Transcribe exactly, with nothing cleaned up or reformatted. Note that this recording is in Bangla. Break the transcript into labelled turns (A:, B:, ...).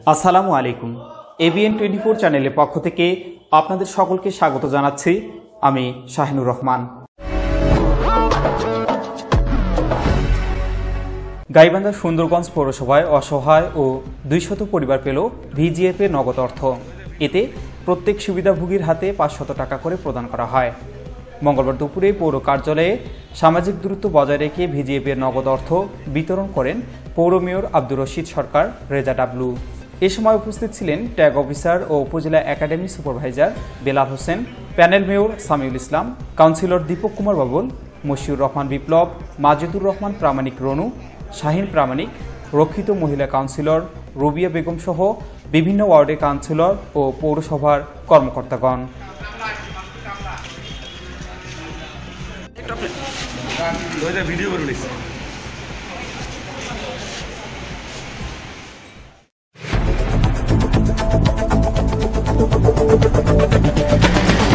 A: আসসালামু আলাইকুম। এবিএন টোয়েন্টি ফোর চ্যানেলের পক্ষ থেকে আপনাদের সকলকে স্বাগত জানাচ্ছি। আমি শাহিনুর রহমান। গাইবান্ধা সুন্দরগঞ্জ পৌরসভায় অসহায় ও দুইশত পরিবার পেল ভিজিএফ এর নগদ অর্থ। এতে প্রত্যেক সুবিধাভোগীর হাতে পাঁচশত টাকা করে প্রদান করা হয়। মঙ্গলবার দুপুরে পৌর কার্যালয়ে সামাজিক দূরত্ব বজায় রেখে ভিজিএফ এর নগদ অর্থ বিতরণ করেন পৌর মেয়র আব্দুর রশিদ সরকার রেজা ডাবলু। এ সময় উপস্থিত ছিলেন ট্যাগ অফিসার ও upazila academy supervisor Belal Hossain, panel mayor Samiul Islam, councillor Dipak Kumar Babul, Moshiur Rahman Biplob, Majedur Rahman Pramanik Ronu, Shahin Pramanik, রক্ষিত মহিলা কাউন্সিলর রুবিয়া বেগম সহ বিভিন্ন ওয়ার্ডের কাউন্সিলর ও পৌরসভার কর্মকর্তাগণ। ভিডিও